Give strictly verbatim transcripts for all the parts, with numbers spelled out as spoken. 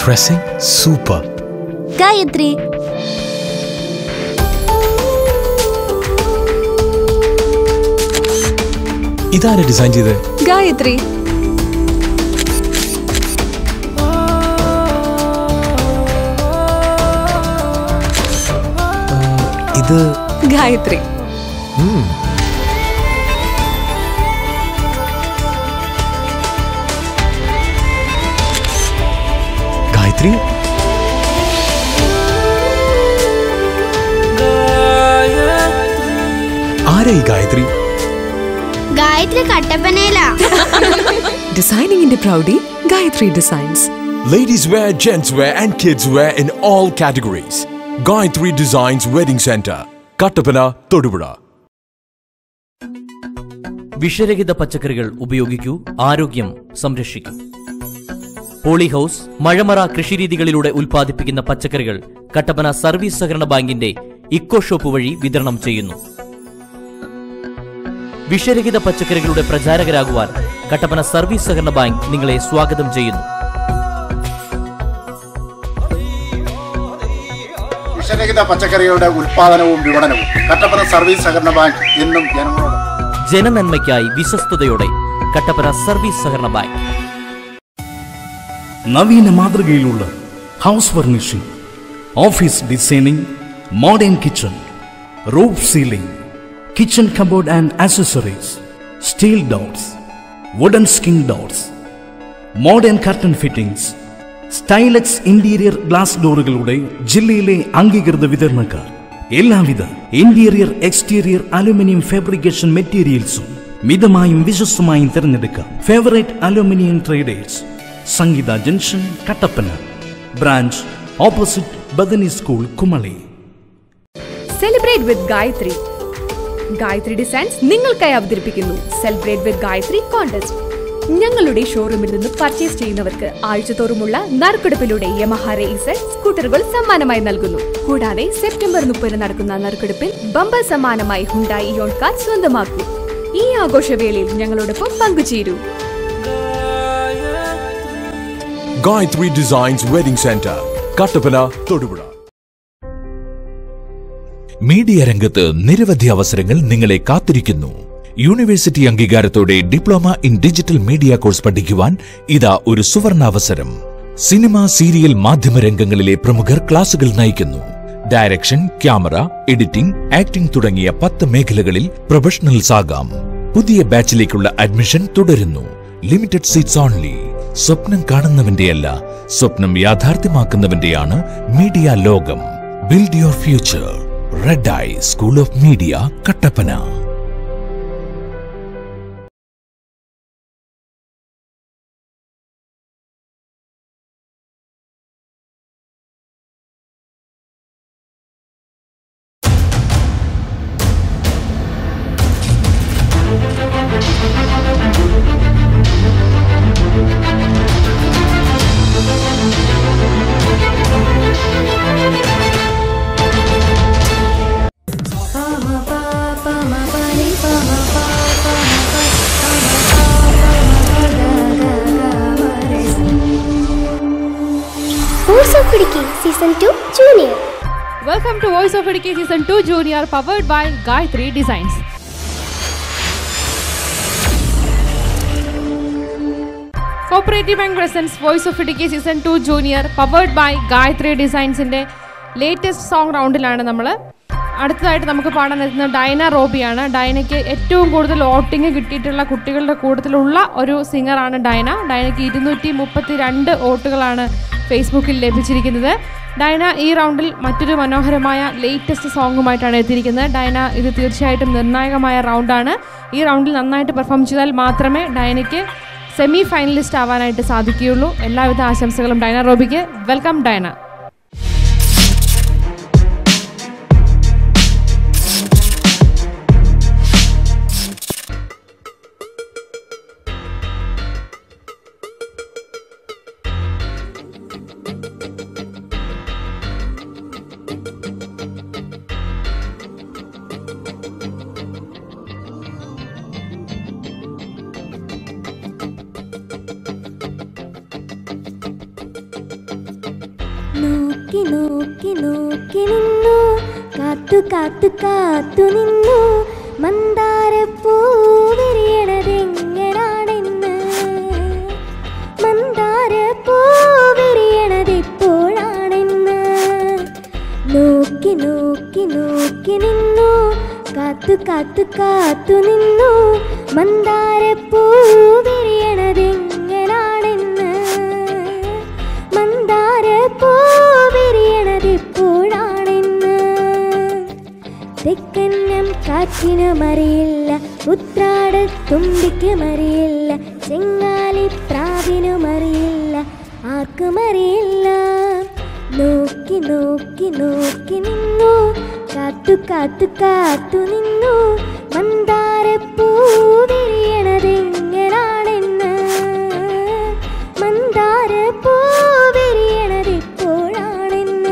Dressing super. Gayatri. ഇതാരാ design ചെയ്തത്? ഗായത്രി. ഇത് ഗായത്രി. ഗായത്രി ആരാ ഈ Gayathri? Gayathri കട്ടപ്പനയില. Designing in the Proudy, Gayatri Designs. Ladies wear, gents wear and kids wear in all categories. Gayatri Designs Wedding Center, Kattapana, Thodupuzha. വിഷരഹിത പച്ചക്കറികൾ ഉപയോഗിക്കൂ, ആരോഗ്യം സംരക്ഷിക്കൂ. പോളി ഹൗസ് മഴമറ കൃഷിരീതികളിലൂടെ ഉൽപ്പാദിപ്പിക്കുന്ന പച്ചക്കറികൾ കട്ടപ്പന സർവീസ് സഹകരണ ബാങ്കിന്റെ ഇക്കോ ഷോപ്പ് വഴി വിതരണം ചെയ്യുന്നു. വിഷരഹിത പച്ചക്കറികളുടെ പ്രചാരകരാകുവാൻ കട്ടപ്പന സർവീസ് സഹകരണ ബാങ്ക് നിങ്ങളെ സ്വാഗതം ചെയ്യുന്നു. വിഷരഹിത പച്ചക്കറികളുടെ ഉൽപാദനവും വിപണനവും കട്ടപ്പന സർവീസ് സഹകരണ ബാങ്ക് എന്നും ജനങ്ങളോട്. ജനനന്മയ്ക്കായി വിശ്വസ്തയോടെ കട്ടപ്പന സർവീസ് സഹകരണ ബാങ്ക്. നവീന മാതൃകയിലുള്ള house furnishing, office designing, modern kitchen, roof ceiling, kitchen cupboard and accessories, steel doors, wooden skin doors, modern curtain fittings, stylex interior glass ഡോറുകളുടെ ജില്ലയിലെ അംഗീകൃത വിതരണക്കാർ. എല്ലാവിധ ഇന്റീരിയർ എക്സ്റ്റീരിയർ അലുമിനിയം ഫാബ്രിക്കേഷൻ മെറ്റീരിയൽസും മിതമായും വിശ്വസ്തമായും തിരഞ്ഞെടുക്കാം. Favourite aluminium traders, Sangeetha junction, Kattappana. Branch opposite Bethany school, Kumily. Celebrate with Gayatri. Gayatri designs നിങ്ങൾക്കായി അവതരിപ്പിക്കുന്നു സെലിബ്രേറ്റ് വിത്ത് ഗായത്രി കോൺടെസ്റ്റ്. ഞങ്ങളുടെ ഷോറൂമിൽ നിന്ന് പർച്ചേസ് ചെയ്യുന്നവർക്ക് ആഴ്ചതോറുമുള്ള നറുക്കെടുപ്പിലൂടെ യമഹ റേസർ സ്കൂട്ടറുകൾ സമ്മാനമായി നൽകുന്നു. കൂടാതെ സെപ്റ്റംബർ മുപ്പതിന് നടക്കുന്ന നറുക്കെടുപ്പിൽ ബമ്പർ സമ്മാനമായി ഹുണ്ടായി ഇയോൺ കാർ സ്വന്തമാക്കൂ. ഈ ആഘോഷവേളയിൽ ഞങ്ങളോടൊപ്പം പങ്കുചേരൂ. Gayatri Designs Wedding Center, Kattapana, Thodupuzha. Media രംഗത്ത് നിരവധി അവസരങ്ങൾ നിങ്ങളെ കാത്തിരിക്കുന്നു. യൂണിവേഴ്സിറ്റി അംഗീകാരത്തോടെ diploma in digital media course പഠിക്കുവാൻ ഇതാ ഒരു സുവർണാവസരം. സിനിമ, സീരിയൽ, മാധ്യമ രംഗങ്ങളിലെ പ്രമുഖർ ക്ലാസുകൾ നയിക്കുന്നു. ഡയറക്ഷൻ, ക്യാമറ, എഡിറ്റിംഗ്, ആക്ടിംഗ് തുടങ്ങിയ പത്ത് മേഖലകളിൽ പ്രൊഫഷണൽസ് ആകാം. പുതിയ ബാച്ചിലേക്കുള്ള അഡ്മിഷൻ തുടരുന്നു. Limited seats only. സ്വപ്നം കാണുന്നവന്റെയല്ല, സ്വപ്നം യാഥാർത്ഥ്യമാക്കുന്നവന്റെയാണ് മീഡിയ ലോകം. Build your future. Red Eye School of Media, Kattapana. Voice of Idiki Season two Junior. Welcome to Voice of Idiki Season two Junior, powered by Gayatri Designs. Cooperative Bank presents Voice of Idiki Season two Junior, powered by Gayatri Designs. ന്റെ latest song റൗണ്ടിലാണ് നമ്മൾ. അടുത്തതായിട്ട് നമുക്ക് പാടാൻ എത്തുന്നത് ഡൈന റോബിയാണ്. ഡൈനയ്ക്ക് ഏറ്റവും കൂടുതൽ voting കിട്ടിയിട്ടുള്ള കുട്ടികളുടെ കൂട്ടത്തിലുള്ള ഒരു സിംഗറാണ് ഡൈന. ഡൈനയ്ക്ക് ഇരുന്നൂറ്റി മുപ്പത്തി രണ്ട് വോട്ടുകളാണ് ഫേസ്ബുക്കിൽ ലഭിച്ചിരിക്കുന്നത്. ഡൈന ഈ റൗണ്ടിൽ മറ്റൊരു മനോഹരമായ ലേറ്റസ്റ്റ് സോങ്ങുമായിട്ടാണ് എത്തിയിരിക്കുന്നത്. ഡൈന, ഇത് തീർച്ചയായിട്ടും നിർണായകമായ റൗണ്ടാണ്. ഈ റൗണ്ടിൽ നന്നായിട്ട് പെർഫോം ചെയ്താൽ മാത്രമേ ഡൈനയ്ക്ക് സെമി ഫൈനലിസ്റ്റ് ആവാനായിട്ട് സാധിക്കുകയുള്ളൂ. എല്ലാവിധ ആശംസകളും ഡൈന റോബിക്ക്. വെൽക്കം ഡൈന. നോക്കി നോക്കി നോക്കി നിന്നു കാത്തു കാത്തു കാത്തു നിന്നു മന്ദാരപ്പൂ വിരിയണതെങ്ങനാണെന്ന് മന്ദാരപ്പൂ വിരിയണതെപ്പോഴാണെന്ന് നോക്കി നോക്കി നോക്കി നിന്നു കാത്തു കാത്തു കാത്തു നിന്നു മന്ദാരപ്പൂ വിരിയണതെങ്ങനാണെന്ന് മന്ദാരപ്പൂ വിരിയണതെപ്പോഴാണെന്ന് തെക്കന്നം കാറ്റിനും അറിയില്ല ഉത്രാടത്തുമ്പിക്കും അറിയില്ല ചെങ്ങാലിപ്രാവിനും അറിയില്ല ആർക്കും അറിയില്ല നോക്കി നോക്കി നോക്കി നിന്നു കാത്തു കാത്തു കാത്തു നിന്നു മന്ദാരപ്പൂ വിരിയണതെങ്ങനാണെന്ന് മന്ദാരപ്പൂ വിരിയണതെപ്പോഴാണെന്ന്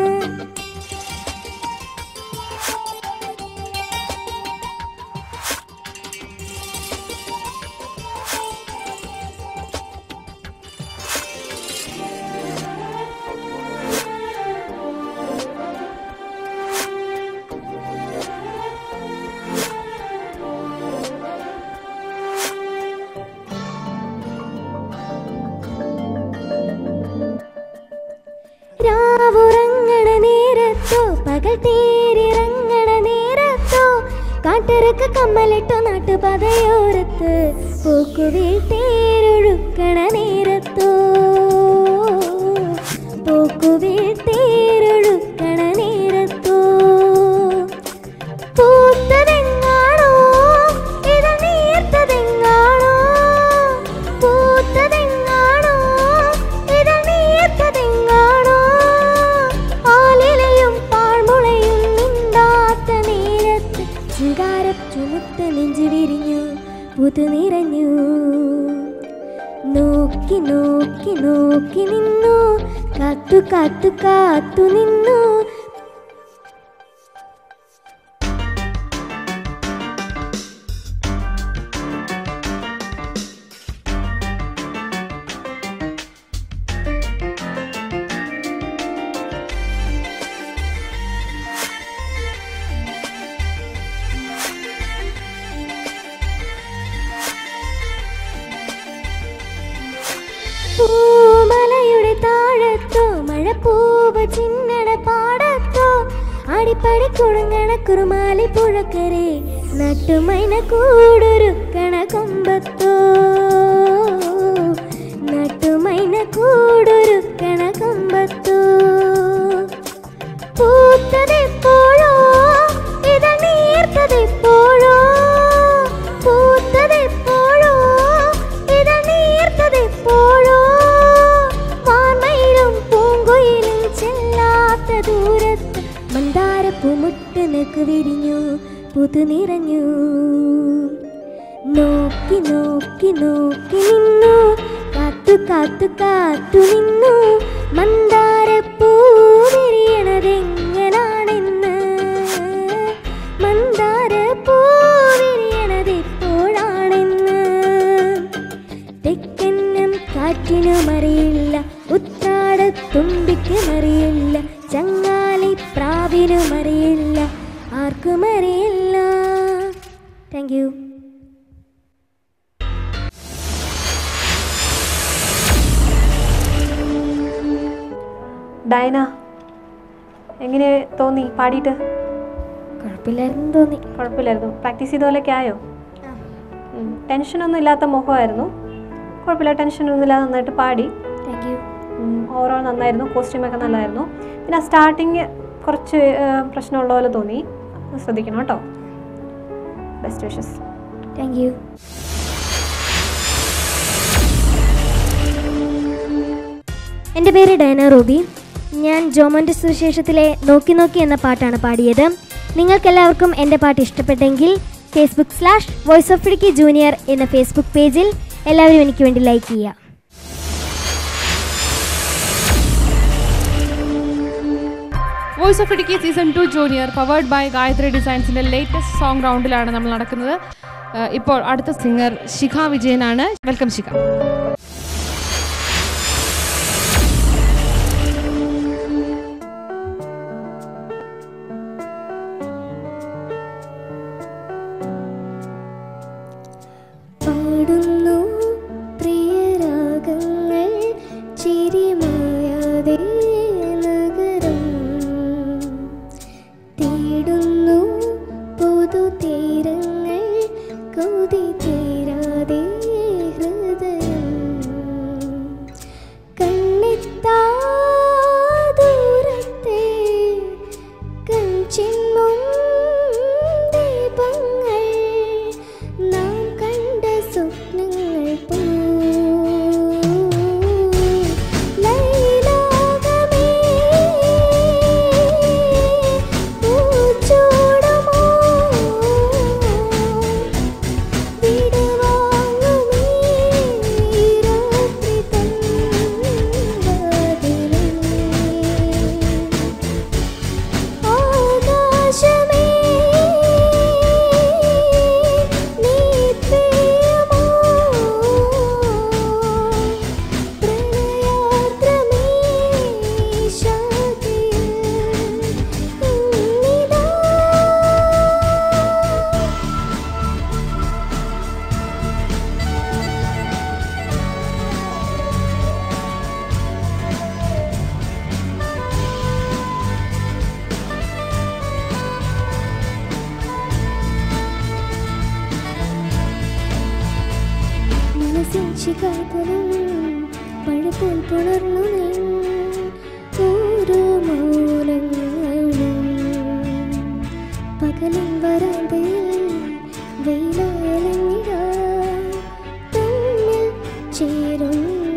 രാവുറങ്ങണ നേരത്തോ പകൽ തേരിറങ്ങണ നേരത്തോ കാട്ടിറക്ക കമ്മലിട്ടോ നാട്ടുപാതയോരത്ത് പോക്കുവീൽ തേരൊഴുക്കണ നേരത്തോ പോക്കുവീൽ തേരൊഴുക്കണ നേരത്തോ പൂത്തതെങ്ങാണോ ഇത് നീർത്തതെങ്ങാണോ പൂത്തതെങ്ങാണോ ഇത് നീർത്തതെങ്ങാണോ ആലിലയും പാഴ്മുളയും നിണ്ടാത്ത നേരത്ത് ശൃംഗാരം ചുമത്ത് നെഞ്ചു വിരിഞ്ഞു പുതു നിറഞ്ഞു നോക്കി നോക്കി നോക്കി നിന്നു കാത്തു കാത്തു കാത്തു നിന്നു പൂമലയുടെ താഴത്തോ മഴപ്പൂവ് ചിന്നണ പാടത്തോ ആടിപ്പാടി കുടുങ്ങണ കുറുമാലി പുഴക്കരെ നട്ടുമൈന കൂടൊരുക്കണ കൊമ്പത്തോ നട്ടുമൈന കൂടൊരുക്കണ കൊമ്പത്തോ പൂത്തതെപ്പോഴോ ഇത് നീർത്തതെപ്പോഴോ പൂത്തതെപ്പോഴോ ഇത് നീർത്തതെപ്പോഴോ വാൻമയിലും പൂങ്കുയിലും ചെല്ലാത്ത ദൂരത്ത് മന്ദാരപ്പൂമുട്ട് നിനക്ക് വിരിഞ്ഞു പുതു നിറഞ്ഞു നോക്കി നോക്കി നോക്കി നിന്നു കാത്തു കാത്തു കാത്തു നിന്നു മന്ദാരപ്പൂ വിരിയണതെങ്ങനാണെന്ന് മന്ദാരപ്പൂ വിരിയണതെപ്പോഴാണെന്ന് തെക്കന്നം കാറ്റിനും അറിയില്ല ഉത്രാടത്തുമ്പിക്കും അറിയില്ല ചങ്ങാലി പ്രാവിനും അറിയില്ല ആർക്കും അറിയില്ല. Thank you. ഡയന, എങ്ങനെ തോന്നി പാടിയിട്ട്? കുഴപ്പമില്ലായിരുന്നു തോന്നി. കുഴപ്പമില്ലായിരുന്നു. പ്രാക്ടീസ് ചെയ്ത പോലെയൊക്കെ ആയോ? ടെൻഷനൊന്നും ഇല്ലാത്ത മുഖമായിരുന്നു. കുഴപ്പമില്ല, ടെൻഷനൊന്നും ഇല്ലാതെ നന്നായിട്ട് പാടി. Thank you. ഓവറോൾ നന്നായിരുന്നു. കോസ്റ്റ്യൂമൊക്കെ നല്ലതായിരുന്നു. പിന്നെ സ്റ്റാർട്ടിങ് കുറച്ച് പ്രശ്നമുള്ള പോലെ തോന്നി. ശ്രദ്ധിക്കണം കേട്ടോ. Best wishes. Thank you. എൻ്റെ പേര് ഡയന റൂബി. ഞാൻ ജോമോൻ്റെ സുവിശേഷത്തിലെ നോക്കി നോക്കി എന്ന പാട്ടാണ് പാടിയത്. നിങ്ങൾക്കെല്ലാവർക്കും എൻ്റെ പാട്ട് ഇഷ്ടപ്പെട്ടെങ്കിൽ Facebook slash voice of Idukki junior എന്ന ഫേസ്ബുക്ക് പേജിൽ എല്ലാവരും എനിക്ക് വേണ്ടി ലൈക്ക് ചെയ്യുക. Voice of Idukki season two junior powered by Gayathri ഡിസൈൻസിൻ്റെ ലേറ്റസ്റ്റ് സോങ് റൗണ്ടിലാണ് നമ്മൾ നടക്കുന്നത്. ഇപ്പോൾ അടുത്ത സിംഗർ ശിഖ വിജയനാണ്. വെൽക്കം ശിഖ. ശിഖാതലം പഴപ്പോൾ പുണർന്നു ഓരോ മൗനങ്ങളും പകലും വരാന്തയിൽ വെയിലങ്ങിട തമ്മിൽ ചേരും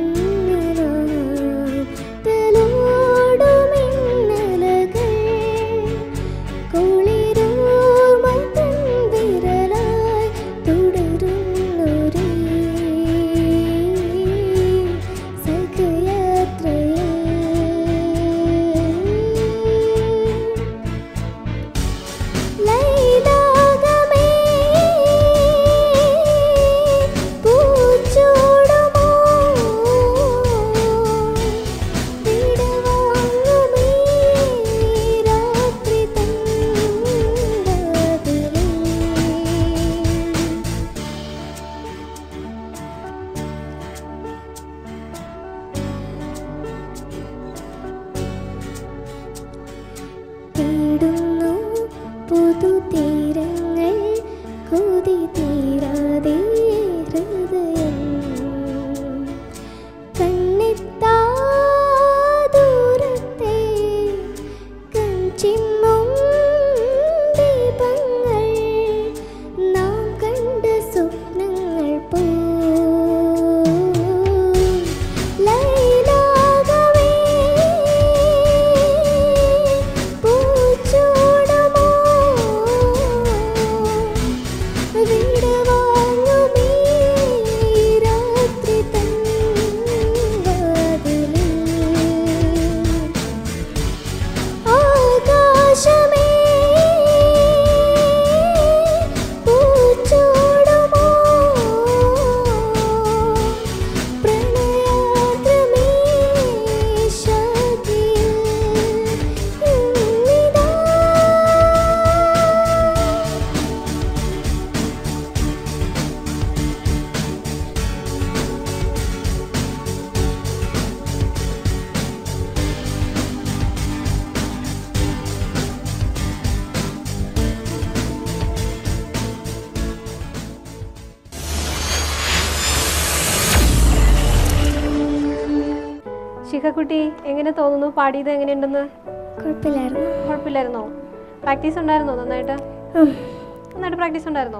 ശിഖക്കുട്ടി, എങ്ങനെ തോന്നുന്നു? പാടിയത് എങ്ങനെയുണ്ടെന്ന്? കുഴപ്പമില്ലായിരുന്നു. കുഴപ്പമില്ലായിരുന്നോ? പ്രാക്ടീസ് ഉണ്ടായിരുന്നോ? നന്നായിട്ട് നന്നായിട്ട് പ്രാക്ടീസ് ഉണ്ടായിരുന്നോ?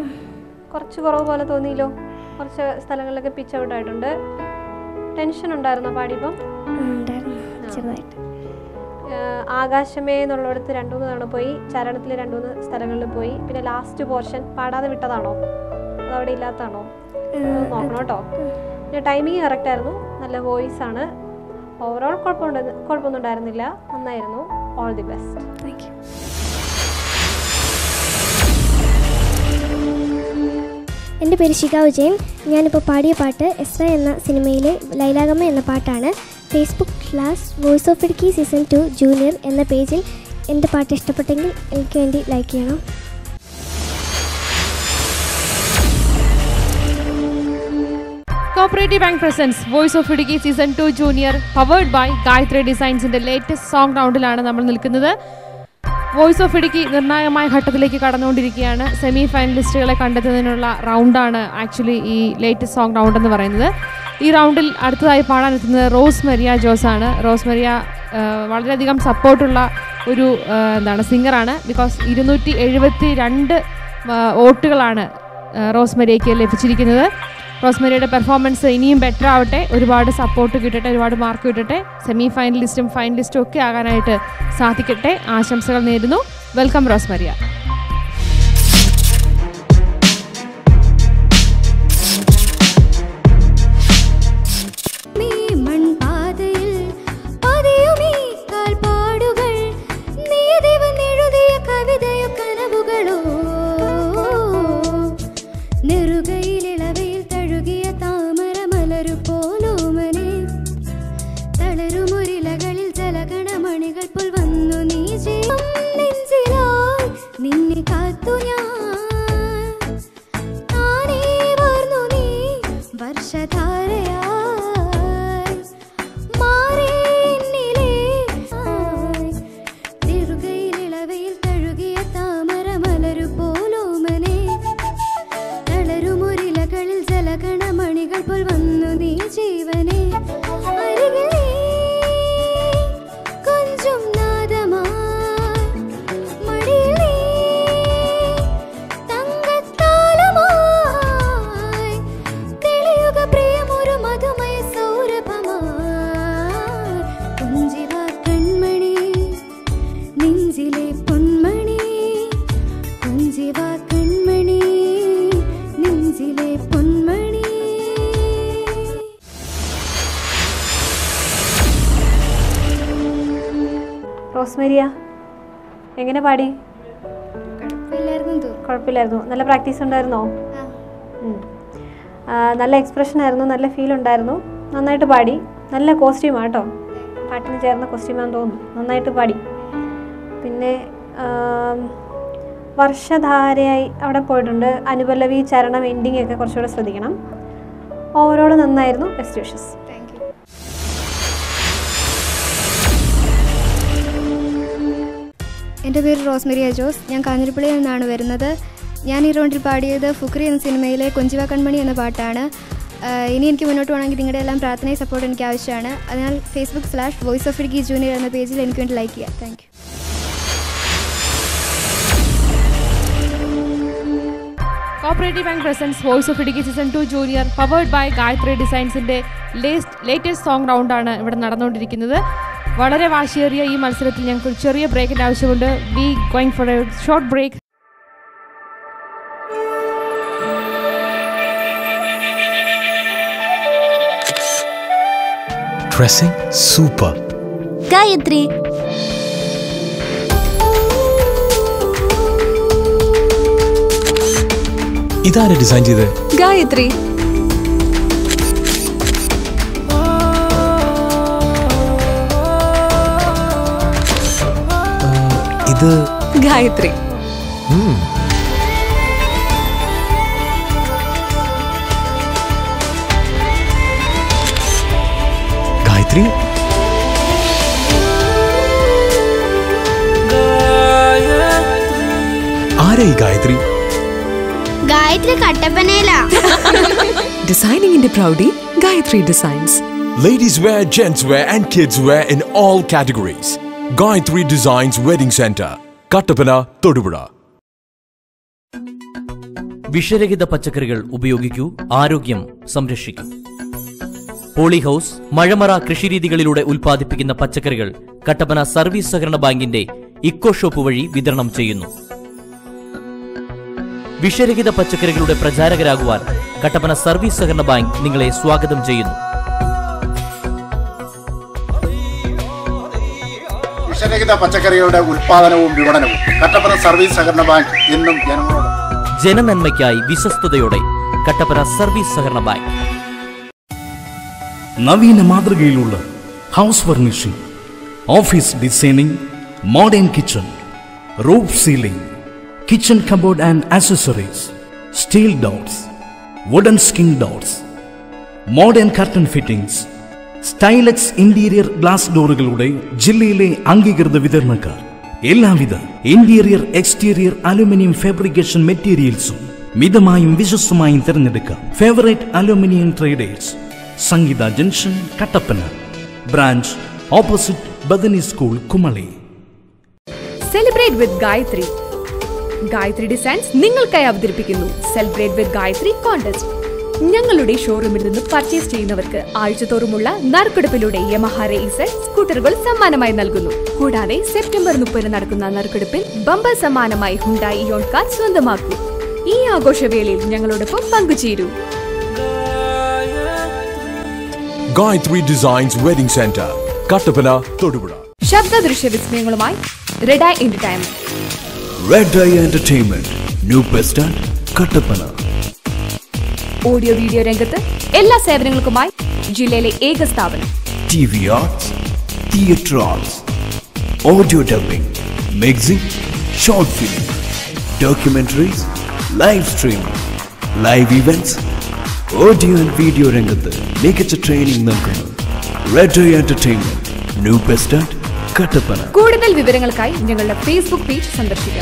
കുറച്ച് കുറവ് പോലെ തോന്നിയില്ലോ? കുറച്ച് സ്ഥലങ്ങളിലൊക്കെ പിച്ച് ഔട്ട് ആയിട്ടുണ്ട്. ടെൻഷൻ ഉണ്ടായിരുന്നോ പാടിയപ്പം? ചെറുതായിട്ട്. ആകാശമേ എന്നുള്ളിടത്ത് രണ്ടു മൂന്ന് തവണ പോയി, ചരണത്തിൽ രണ്ടു മൂന്ന് സ്ഥലങ്ങളിൽ പോയി. പിന്നെ ലാസ്റ്റ് പോർഷൻ പാടാതെ വിട്ടതാണോ അതവിടെ ഇല്ലാത്തതാണോ? നോക്കണം കേട്ടോ. പിന്നെ ടൈമിങ് കറക്റ്റ് ആയിരുന്നു, നല്ല വോയിസ് ആണ്. ഓവറോൾ കുഴപ്പമുണ്ട് കുഴപ്പമൊന്നും ഉണ്ടായിരുന്നില്ല, നന്നായിരുന്നു. All the best. Thank you. എൻ്റെ പേര് ശിഖ വിജയൻ. ഞാനിപ്പോൾ പാടിയ പാട്ട് എസ്ര എന്ന സിനിമയിലെ ലൈലാഗമ്മ എന്ന പാട്ടാണ്. Facebook slash voice of Idukki season two junior എന്ന പേജിൽ എൻ്റെ പാട്ട് ഇഷ്ടപ്പെട്ടെങ്കിൽ എനിക്ക് വേണ്ടി ലൈക്ക് ചെയ്യണം. Cooperative bank presents voice of Idukki season two junior powered by Gayatri ഡിസൈൻസിന്റെ ലേറ്റസ്റ്റ് സോങ് റൗണ്ടിലാണ് നമ്മൾ നിൽക്കുന്നത്. വോയിസ് ഓഫ് ഇടുക്കി നിർണായകമായ ഘട്ടത്തിലേക്ക് കടന്നുകൊണ്ടിരിക്കുകയാണ്. സെമി ഫൈനലിസ്റ്റുകളെ കണ്ടെത്തുന്നതിനുള്ള റൗണ്ടാണ് ആക്ച്വലി ഈ ലേറ്റസ്റ്റ് സോങ് റൗണ്ട് എന്ന് പറയുന്നത്. ഈ റൗണ്ടിൽ അടുത്തതായി പാടാനെത്തുന്നത് റോസ് മരിയ ജോസ് ആണ്. റോസ് മരിയ വളരെയധികം സപ്പോർട്ടുള്ള ഒരു എന്താണ് സിംഗറാണ്. ബിക്കോസ് ഇരുന്നൂറ്റി എഴുപത്തി രണ്ട് വോട്ടുകളാണ് റോസ് മരിയയ്ക്ക് ലഭിച്ചിരിക്കുന്നത്. റോസ്മരിയുടെ പെർഫോമൻസ് ഇനിയും ബെറ്റർ ആവട്ടെ, ഒരുപാട് സപ്പോർട്ട് കിട്ടട്ടെ, ഒരുപാട് മാർക്ക് കിട്ടട്ടെ, സെമി ഫൈനലിസ്റ്റും ഫൈനലിസ്റ്റും ഒക്കെ ആകാനായിട്ട് സാധിക്കട്ടെ. ആശംസകൾ നേരുന്നു. Welcome Rosemaria. നിൻ റോസ്മേരിയ എങ്ങനെ പാടി? കുഴപ്പമില്ലായിരുന്നു. കുഴപ്പമില്ലായിരുന്നു. നല്ല പ്രാക്ടീസ് ഉണ്ടായിരുന്നോ? നല്ല എക്സ്പ്രഷൻ ആയിരുന്നു, നല്ല ഫീൽ ഉണ്ടായിരുന്നു, നന്നായിട്ട് പാടി. നല്ല കോസ്റ്റ്യൂമാണ് കേട്ടോ, പാട്ടിന് ചേർന്ന കോസ്റ്റ്യൂമാണെന്ന് തോന്നുന്നു. നന്നായിട്ട് പാടി. പിന്നെ വർഷധാരയായി അവിടെ പോയിട്ടുണ്ട്. അനുപല്ലവി, ചരണം, എൻഡിങ് ഒക്കെ കുറച്ചുകൂടെ ശ്രദ്ധിക്കണം. ഓവറോൾ നന്നായിരുന്നു. Best wishes. എൻ്റെ പേര് റോസ്മേരിയ ജോസ്. ഞാൻ കാഞ്ഞിരപ്പള്ളിയിൽ നിന്നാണ് വരുന്നത്. ഞാൻ ഈ റൗണ്ടിൽ പാടിയത് ഫുക്രി എന്ന സിനിമയിലെ കൊഞ്ചിവ കൺമണി എന്ന പാട്ടാണ്. ഇനി എനിക്ക് മുന്നോട്ട് പോകണമെങ്കിൽ നിങ്ങളുടെ എല്ലാം പ്രാർത്ഥനയും സപ്പോർട്ട് എനിക്ക് ആവശ്യമാണ്. അതിനാൽ Facebook slash voice of Idukki junior എന്ന പേജിൽ എനിക്ക് വേണ്ടി ലൈക്ക് ചെയ്യാം. Thank you. Cooperative bank presents voice of Idukki season two junior powered by Gayathri ഡിസൈൻസിൻ്റെ ലേറ്റസ്റ്റ് സോങ് റൗണ്ടാണ് ഇവിടെ നടന്നുകൊണ്ടിരിക്കുന്നത്. വളരെ വാശിയേറിയ ഈ മത്സരത്തിൽ ഞങ്ങൾക്ക് ഒരു ചെറിയ ബ്രേക്കിൻ്റെ ആവശ്യമുണ്ട്. We going for a short break. Dressing super. Gayatri. ഇതാരാ ഡിസൈൻ ചെയ്തത്? ഗായത്രി. ഇത് ഗായത്രി. ഗായത്രി ആരായി Gayathri? Gayathri കട്ടപ്പനയിലാ. Designing in the Proudy, Gayatri Designs. Ladies wear, gents wear and kids wear in all categories. Gayatri Designs Wedding Center, Kattapana, Thodupuzha. വിഷരഹിത പച്ചക്കറികൾ ഉപയോഗിക്കൂ, ആരോഗ്യം സംരക്ഷിക്കൂ. Poly house മഴമറ കൃഷിരീതികളിലൂടെ ഉൽപ്പാദിപ്പിക്കുന്ന പച്ചക്കറികൾ കട്ടപ്പന സർവീസ് സഹകരണ ബാങ്കിന്റെ ഇക്കോ ഷോപ്പ് വഴി വിതരണം ചെയ്യുന്നു. വിഷരഹിത പച്ചക്കറികളുടെ പ്രചാരകരാകുവാൻ കട്ടപ്പന സർവീസ് സഹകരണ ബാങ്ക് നിങ്ങളെ സ്വാഗതം ചെയ്യുന്നു. വിഷരഹിത പച്ചക്കറികളുടെ ഉൽപാദനവും വിപണനവും കട്ടപ്പന സർവീസ് സഹകരണ ബാങ്ക് എന്നും ജനങ്ങളോട്. ജനനന്മയ്ക്കായി വിശ്വസ്തയോടെ കട്ടപ്പന സർവീസ് സഹകരണ ബാങ്ക്. നവീന മാതൃകയിലുള്ള house furnishing, office designing, modern kitchen, roof ceiling, kitchen cupboard and accessories, steel doors, wooden skin doors, modern curtain fittings, സ്റ്റൈലക്സ് interior glass ഡോറുകളുടെ ജില്ലയിലെ അംഗീകൃത വിതരണക്കാർ. എല്ലാവിധ ഇന്റീരിയർ എക്സ്റ്റീരിയർ അലുമിനിയം ഫാബ്രിക്കേഷൻ മെറ്റീരിയൽസും മിതമായും വിശ്വസ്തമായും തിരഞ്ഞെടുക്കാം. Favourite aluminium traders, Sangeetha junction, Kattappana. Branch opposite Bethany school, Kumily. Celebrate with Gayathri. Gayathri designs നിങ്ങൾക്കായി അവതരിപ്പിക്കുന്നു സെലിബ്രേറ്റ് വിത്ത് ഗായത്രി കോൺടെസ്റ്റ്. ഞങ്ങളുടെ ഷോറൂമിൽ നിന്ന് പർച്ചേസ് ചെയ്യുന്നവർക്ക് ആഴ്ചതോറുമുള്ള നറുക്കെടുപ്പിലൂടെ യമഹ റേസർ സ്കൂട്ടറുകൾ സമ്മാനമായി നൽകുന്നു. കൂടാതെ സെപ്റ്റംബർ മുപ്പതിന് നടക്കുന്ന നറുക്കെടുപ്പിൽ ബമ്പർ സമ്മാനമായി ഹുണ്ടായി ഇയോൺ കാർ സ്വന്തമാക്കൂ. ഈ ആഘോഷവേളയിൽ ഞങ്ങളോടൊപ്പം പങ്കുചേരൂ. Gayatri Designs Wedding Center, Kattapana, Thodupuzha. ശബ്ദ ദൃശ്യ വിസ്മയങ്ങളുമായി red I entertainment. Red Eye Entertainment, New Bus Stand, Kattapana. Audio video രംഗത്ത് എല്ലാ സേവനങ്ങൾക്കുമായി ജില്ലയിലെ ഏക സ്ഥാപനം. T V Arts, Theatre Arts, Audio Dubbing, Mixing, Short Film, Documentaries, Live Streaming, Live Events, Audio and Video രംഗത്ത് മികച്ച ട്രെയിനിംഗ് നൽകുന്നു. Red Eye Entertainment, New Bus Stand, Kattappana. കൂടുതൽ വിവരങ്ങൾക്കായി ഞങ്ങളുടെ ഫേസ്ബുക്ക് പേജ് സന്ദർശിക്കുക.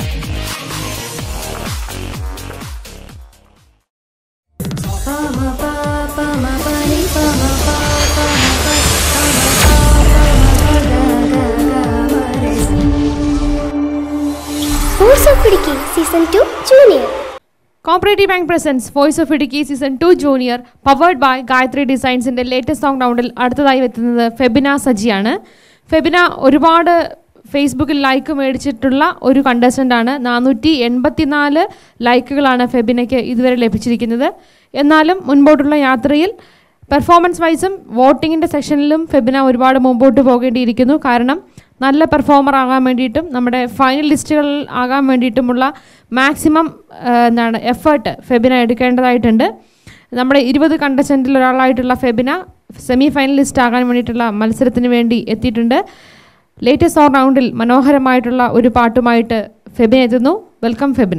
Voice of Idiki Season two Junior. Cooperative bank presents voice of Idukki season two junior powered by Gayathri ഡിസൈൻസിൻ്റെ latest song റൗണ്ടിൽ അടുത്തതായി എത്തുന്നത് ഫെബിന സജിയാണ്. ഫെബിന ഒരുപാട് ഫേസ്ബുക്കിൽ ലൈക്ക് മേടിച്ചിട്ടുള്ള ഒരു കണ്ടസ്റ്റൻ്റാണ്. നാനൂറ്റി എൺപത്തിനാല് ലൈക്കുകളാണ് ഫെബിനയ്ക്ക് ഇതുവരെ ലഭിച്ചിരിക്കുന്നത്. എന്നാലും മുൻപോട്ടുള്ള യാത്രയിൽ പെർഫോമൻസ് വൈസും വോട്ടിങ്ങിൻ്റെ സെക്ഷനിലും ഫെബിന ഒരുപാട് മുമ്പോട്ട് പോകേണ്ടിയിരിക്കുന്നു. കാരണം നല്ല പെർഫോമർ ആകാൻ വേണ്ടിയിട്ടും നമ്മുടെ ഫൈനലിസ്റ്റുകൾ ആകാൻ വേണ്ടിയിട്ടുമുള്ള മാക്സിമം എന്താണ് എഫേർട്ട് ഫെബിന എടുക്കേണ്ടതായിട്ടുണ്ട്. നമ്മുടെ ഇരുപത് കണ്ടസ്റ്റൻറ്റിൽ ഒരാളായിട്ടുള്ള ഫെബിന സെമി ഫൈനലിസ്റ്റ് ആകാൻ വേണ്ടിയിട്ടുള്ള മത്സരത്തിന് വേണ്ടി എത്തിയിട്ടുണ്ട്. ലേറ്റസ്റ്റ് സോങ് റൗണ്ടിൽ മനോഹരമായിട്ടുള്ള ഒരു പാട്ടുമായിട്ട് ഫെബിന എത്തുന്നു. വെൽക്കം ഫെബിന.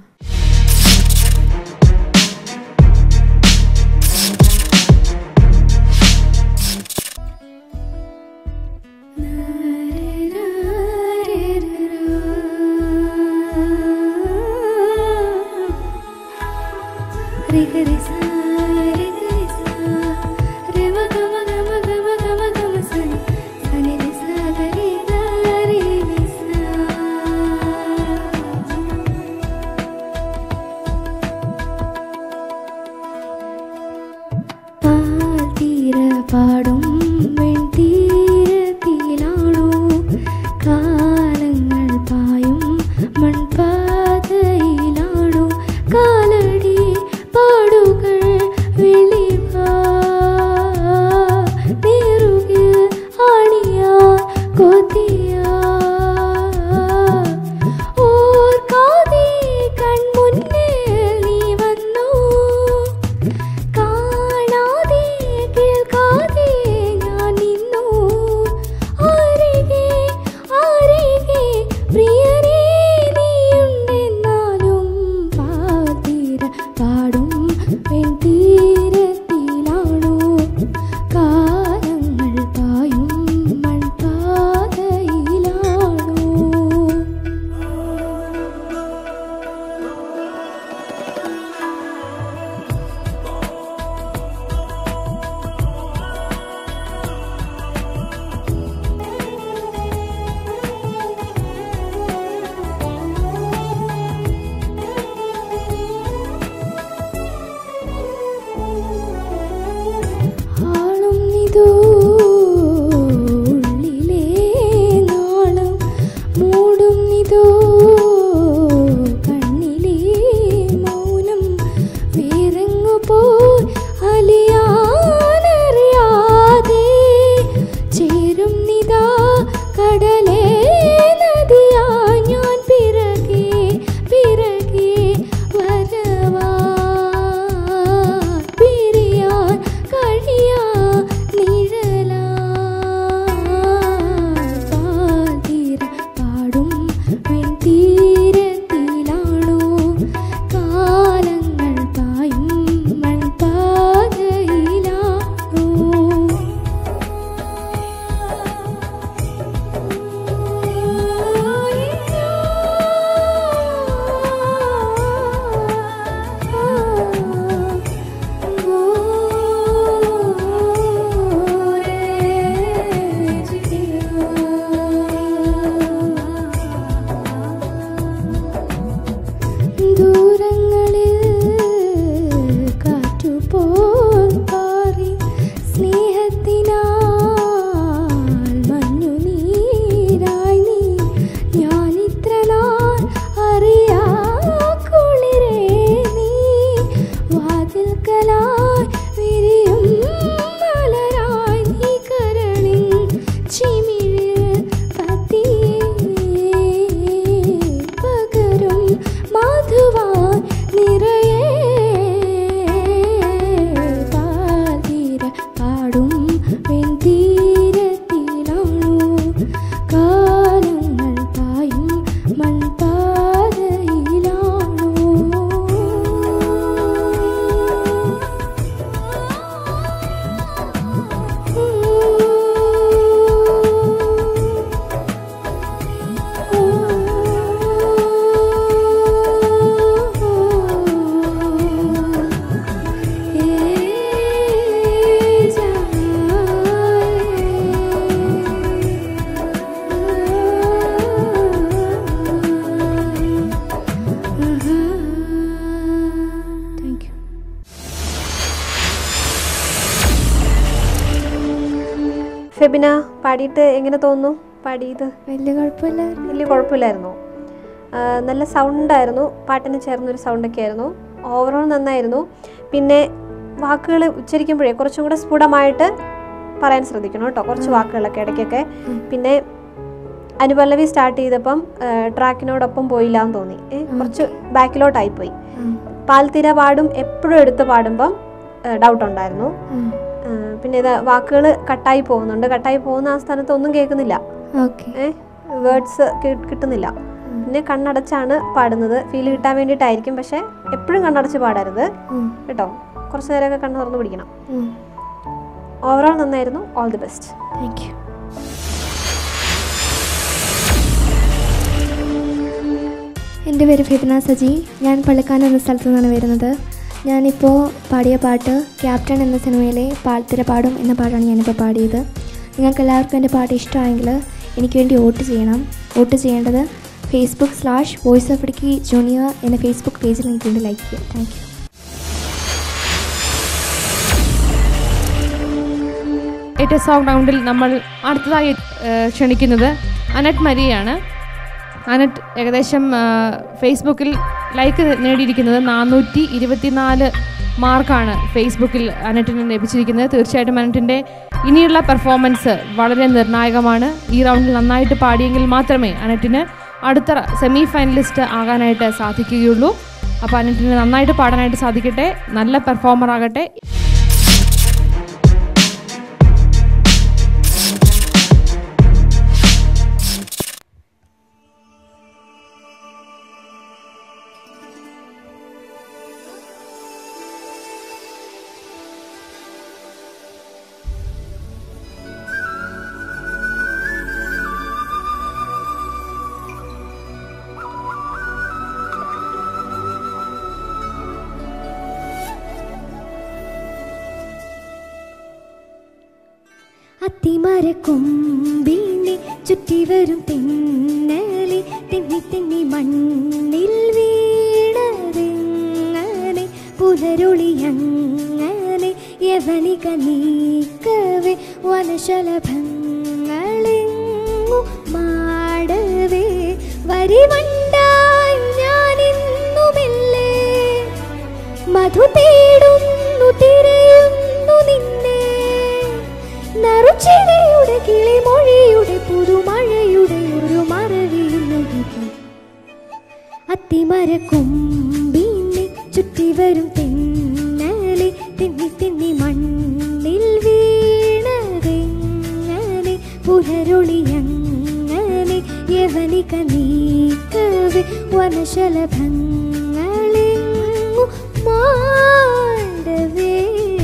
പാടും വെൺതീരത്തിലാണോ കാലങ്ങൾ പായും മൺപാതയിലാണോ കാലടി പാടുകൾ വിളിവാ നേറുകിൽ ആണിയാ കൊതിയാ ഓർക്കാതെ കൺമുന്നിൽ നീ വന്നു കാണാതെ കേൾക്കാതെ ഞാൻ നിന്നു ആരികെ ആരികെ പ്രിയനേ നീയുണ്ടെന്നാലും പാതീര പാടും വെൺതീരത്തിലാണോ കാലങ്ങൾ പായും മൺപാതയിലാണോ. ആളും നിതോ ഉള്ളിലെ നാളം മൂടും നിതോ കണ്ണിലെ മൗനം വേറെങ്ങു പോയി അലിയാനറിയാതെ ചേരും നിതാ കടലേ നദിയാ ഞാൻ പിറകെ പിറകെ വരവാ പിരിയാൻ കഴിയാ നിഴലാ പാതീര പാടും വെൺതീരത്തിലാണോ കാലങ്ങൾ പായും മൺപാതയിലാണോ. ദൂരങ്ങളിൽ കാറ്റുപോൽ പാറി സ്നേഹത്തിനാൽ മഞ്ഞുനീരായി നീ ഞാനിത്ര നാൾ അറിയാ കുളിരേ നീ വാതിൽക്കലായി വിരിയും മലരായി നീ കരളിൽ ചിമിഴിൽ പതിയെ പകരും മധുവാൻ നിറയെ പാതീര പാടും വെൺതീരത്തിലാണോ കാലങ്ങൾ പായും മൺപാതയിലാണോ. ഫെബിന പാടിയിട്ട് എങ്ങനെ തോന്നുന്നു? പാടിയത് വലിയ കുഴപ്പമില്ല വലിയ കുഴപ്പമില്ലായിരുന്നു. നല്ല സൗണ്ടായിരുന്നു, പാട്ടിന് ചേർന്നൊരു സൗണ്ടൊക്കെ ആയിരുന്നു. ഓവറോൾ നന്നായിരുന്നു. പിന്നെ വാക്കുകൾ ഉച്ചരിക്കുമ്പോഴേ കുറച്ചും കൂടെ സ്ഫുടമായിട്ട് പറയാൻ ശ്രദ്ധിക്കണം കേട്ടോ, കുറച്ച് വാക്കുകളൊക്കെ ഇടയ്ക്കൊക്കെ. പിന്നെ അനുപല്ലവി സ്റ്റാർട്ട് ചെയ്തപ്പം ട്രാക്കിനോടൊപ്പം പോയില്ല എന്ന് തോന്നി, കുറച്ച് ബാക്കിലോട്ടായിപ്പോയി. പാൽത്തിര പാടും എപ്പോഴും എടുത്ത് പാടുമ്പം ഡൗട്ട് ഉണ്ടായിരുന്നു. പിന്നെ ഇത് വാക്കുകൾ കട്ടായി പോകുന്നുണ്ട്, കട്ടായി പോകുന്ന ആ സ്ഥലത്ത് ഒന്നും കേൾക്കുന്നില്ല, ഏഹ് വേർഡ്സ് കിട്ടുന്നില്ല. പിന്നെ കണ്ണടച്ചാണ് പാടുന്നത്, ഫീൽ കിട്ടാൻ വേണ്ടിയിട്ടായിരിക്കും. പക്ഷെ എപ്പോഴും കണ്ണടച്ച് പാടരുത് കേട്ടോ, കുറച്ച് നേരമൊക്കെ കണ്ണ് തുറന്ന് പിടിക്കണം. ഓവറോൾ നന്നായിരുന്നു. All the best. Thank you. എൻ്റെ പേര് ഫിദന സജി. ഞാൻ പള്ളിക്കാനം എന്ന സ്ഥലത്തു നിന്നാണ് വരുന്നത്. ഞാനിപ്പോൾ പാടിയ പാട്ട് ക്യാപ്റ്റൻ എന്ന സിനിമയിലെ പാൽത്തിര പാടും എന്ന പാട്ടാണ് ഞാനിപ്പോൾ പാടിയത്. നിങ്ങൾക്ക് എല്ലാവർക്കും എൻ്റെ പാട്ട് ഇഷ്ടമായെങ്കിൽ എനിക്ക് വേണ്ടി വോട്ട് ചെയ്യണം. വോട്ട് ചെയ്യേണ്ടത് Facebook slash voice of Idukki junior എന്ന ഫേസ്ബുക്ക് പേജിൽ എനിക്ക് വേണ്ടി ലൈക്ക് ചെയ്യുക. Thank you. ഏറ്റവും സോങ് റൗണ്ടിൽ നമ്മൾ അടുത്തതായി ക്ഷണിക്കുന്നത് അനറ്റ് മരിയാണ്. അനറ്റ് ഏകദേശം ഫേസ്ബുക്കിൽ ലൈക്ക് നേടിയിരിക്കുന്നത് നാനൂറ്റി ഇരുപത്തിനാല് മാർക്കാണ് ഫേസ്ബുക്കിൽ അനറ്റിന് ലഭിച്ചിരിക്കുന്നത്. തീർച്ചയായിട്ടും അനറ്റിൻ്റെ ഇനിയുള്ള പെർഫോമൻസ് വളരെ നിർണായകമാണ്. ഈ റൗണ്ടിൽ നന്നായിട്ട് പാടിയെങ്കിൽ മാത്രമേ അനറ്റിന് അടുത്ത സെമി ഫൈനലിസ്റ്റ് ആകാനായിട്ട് സാധിക്കുകയുള്ളൂ. അപ്പോൾ അനറ്റിന് നന്നായിട്ട് പാടാനായിട്ട് സാധിക്കട്ടെ, നല്ല പെർഫോമർ ആകട്ടെ. അത്തിമരക്കൊമ്പിനെ ചുറ്റി വരും തെന്നലി തെന്നി തെന്നി മണ്ണിൽ വീണതെങ്ങനെ പുലരൊളിയങ്ങനെ യവനിക നീക്കവേ വനശലഭങ്ങളെങ്ങു മാടവേ വരിവണ്ടായി ഞാനിന്നുമില്ലേ മധു തേടുന്നു തിരയുന്നു നിന്നെ നറുചിരിയുടെ കിളിമൊഴിയുടെ പുതുമഴയുടെ ഒരു മറവിയിലൊഴുകി അത്തിമരക്കൊമ്പിനെ ചുറ്റി വരും തെന്നലി തെന്നി തെന്നി മണ്ണിൽ വീണതെങ്ങനെ പുലരൊളിയങ്ങനെ യവനിക നീക്കവേ വനശലഭങ്ങളെങ്ങു മാടവേ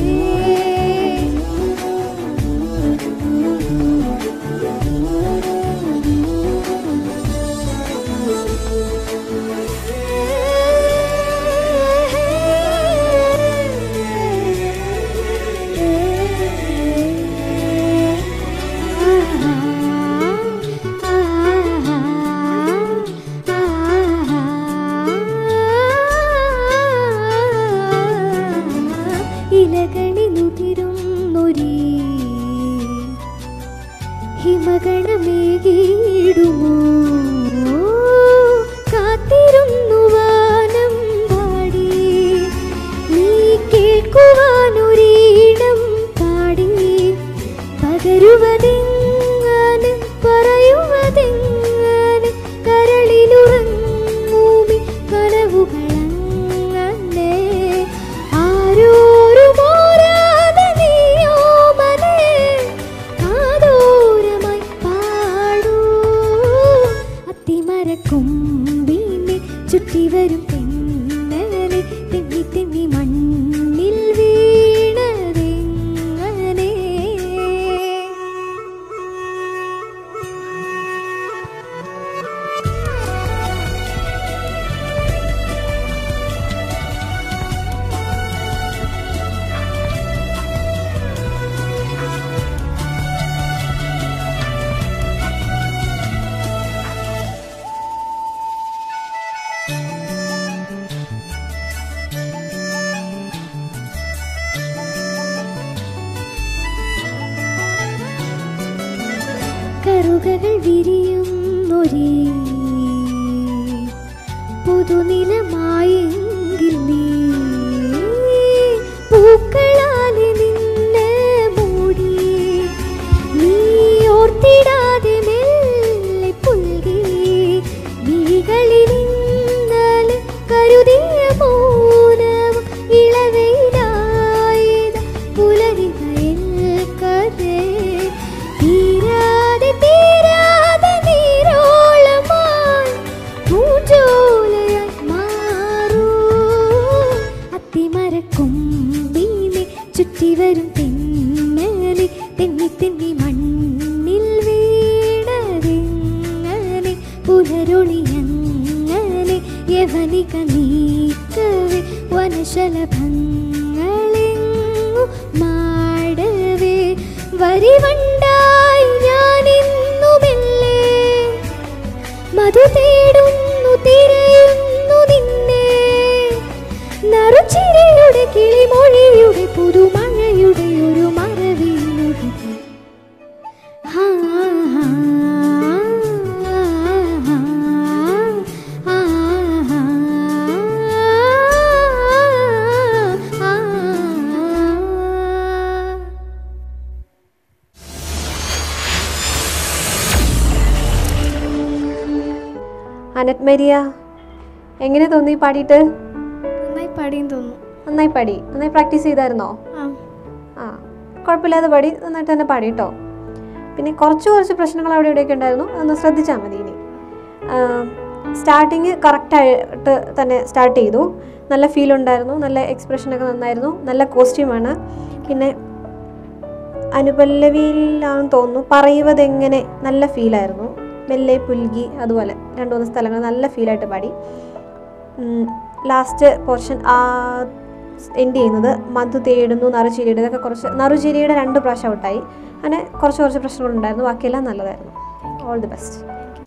ഹിമഗണമേകിടുമോ കാത്തിരുന്നു വാനം പാടി നീ കേൾക്കുവാനൊരീണം പാടി പകരുവതെങ്ങനെ പറയുവതെങ്ങനെ കരളിലുറങ്ങൂമി കനവുകളങ്ങനെ ആരോരും ഓരാതെ നീയോ മലേ ആദോരമായി പാടൂ അത്തിമരക്കൊമ്പിനെ ചുറ്റി വരും തെന്നലെ തെന്നി തെന്നി മണ്ണിൽ വീണതെങ്ങനെ കറുകകൾ വിരിയുന്നൊരേ പുതുനിലമായെങ്കിൽ നീ പൂക്കളാലെ നിന്നെ മൂടി നീ ഓർത്തിടാതെ മെല്ലെ അത്തിമരക്കൊമ്പീമേ ചുറ്റി വരും തെന്നലി തെന്നി തെന്നി മണ്ണിൽ വീണതെങ്ങനെ പുലരൊളിയങ്ങനെ യവനിക നീക്കവേ വനശലഭങ്ങളെങ്ങു മാടവേ വരിവണ്ടായി ഞാനിന്നുമെല്ലേ മധു തേടുന്നു തിരയുന്നു നിന്നെ നറുചിരിയുടെ കിളിമൊഴിയുടെ പുതുമഴയുടെ ഒരു മറവിയിലൊഴുകി ഹാ അനറ്റ് മരിയ, എങ്ങനെ തോന്നി പാടിയിട്ട്? നന്നായി പാടിയെന്ന് തോന്നുന്നു. നന്നായി പാടി. നന്നായി പ്രാക്ടീസ് ചെയ്തായിരുന്നോ? ആ, കുഴപ്പമില്ലാതെ പാടി. നന്നായിട്ട് തന്നെ പാടി കേട്ടോ. പിന്നെ കുറച്ച് കുറച്ച് പ്രശ്നങ്ങൾ അവിടെ ഇവിടെയൊക്കെ ഉണ്ടായിരുന്നു, അതൊന്ന് ശ്രദ്ധിച്ചാൽ മതി. ഇനി സ്റ്റാർട്ടിങ് കറക്റ്റായിട്ട് തന്നെ സ്റ്റാർട്ട് ചെയ്തു. നല്ല ഫീൽ ഉണ്ടായിരുന്നു, നല്ല എക്സ്പ്രഷനൊക്കെ നന്നായിരുന്നു, നല്ല കോസ്റ്റ്യൂമാണ്. പിന്നെ അനുപല്ലവിയിലാണെന്ന് തോന്നുന്നു, പറയുവതെങ്ങനെ നല്ല ഫീലായിരുന്നു. മെല്ലെ പുൽകി അതുപോലെ രണ്ട് മൂന്ന് സ്ഥലങ്ങൾ നല്ല ഫീലായിട്ട് പാടി. ലാസ്റ്റ് പോർഷൻ ആ എൻഡ് ചെയ്യുന്നത് മധു തേടുന്നു നറുചിരിയുടെ, ഇതൊക്കെ കുറച്ച് നറുചിരിയുടെ രണ്ട് പ്രാവശ്യം ഔട്ടായി. അങ്ങനെ കുറച്ച് കുറച്ച് പ്രശ്നങ്ങളുണ്ടായിരുന്നു, ബാക്കിയെല്ലാം നല്ലതായിരുന്നു. All the best.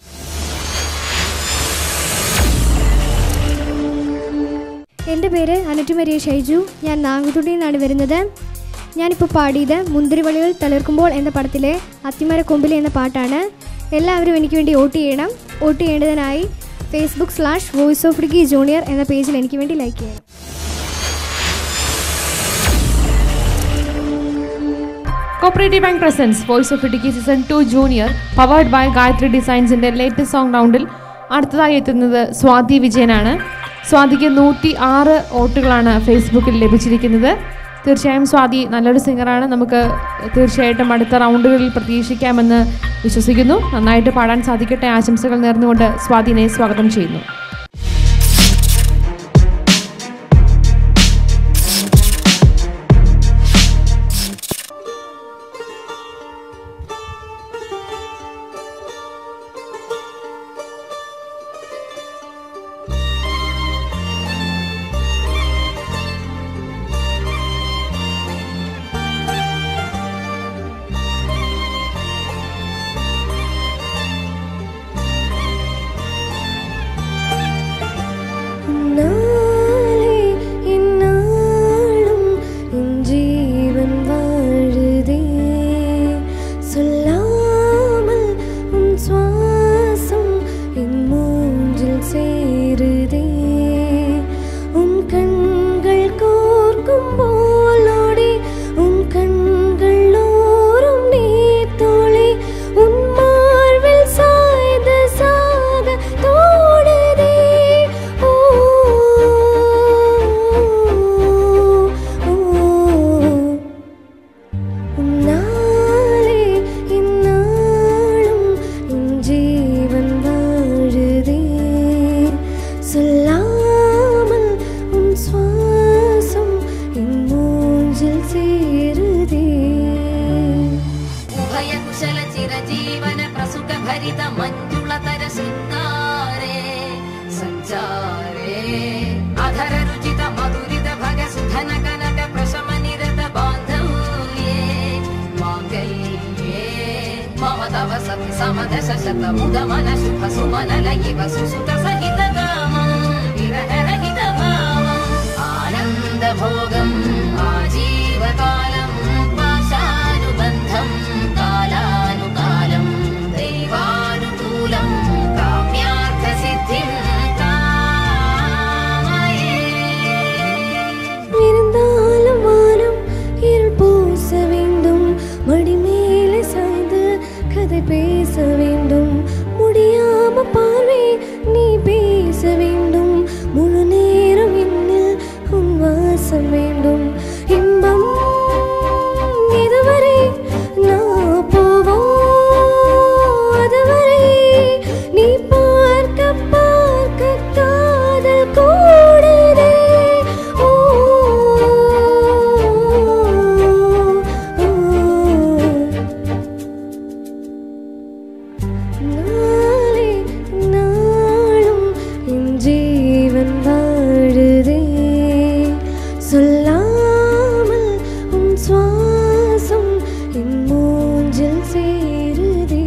എൻ്റെ പേര് അനറ്റ് മരിയ ഷൈജു. ഞാൻ നാഗത്തുണ്ടിയിൽ നിന്നാണ് വരുന്നത്. ഞാനിപ്പോൾ പാടിയത് മുന്തിരിവളികൾ തളിർക്കുമ്പോൾ എന്ന പടത്തിലെ അത്തിമരക്കൊമ്പിലെ എന്ന പാട്ടാണ്. എല്ലാവരും എനിക്ക് വേണ്ടി വോട്ട് ചെയ്യണം. വോട്ട് ചെയ്യേണ്ടതിനായി Facebook slash voice of Idukki junior എന്ന പേജിൽ എനിക്ക് വേണ്ടി ലൈക്ക് ചെയ്യണം. Cooperative bank presents voice of Idukki season two junior powered by Gayathri ഡിസൈൻസിൻ്റെ ലേറ്റസ്റ്റ് സോങ് റൗണ്ടിൽ അടുത്തതായി എത്തുന്നത് സ്വാതി വിജയനാണ്. സ്വാതിക്ക് നൂറ്റി ആറ് വോട്ടുകളാണ് ഫേസ്ബുക്കിൽ ലഭിച്ചിരിക്കുന്നത്. തീർച്ചയായും സ്വാതി നല്ലൊരു സിംഗറാണ്. നമുക്ക് തീർച്ചയായിട്ടും അടുത്ത റൗണ്ടുകളിൽ പ്രതീക്ഷിക്കാമെന്ന് വിശ്വസിക്കുന്നു. നന്നായിട്ട് പാടാൻ സാധിക്കട്ടെ. ആശംസകൾ നേർന്നുകൊണ്ട് സ്വാതിനെ സ്വാഗതം ചെയ്യുന്നു. Oh சொல்லாமல் உன் சுவாசம் என் மூஞ்சில் சேருதே.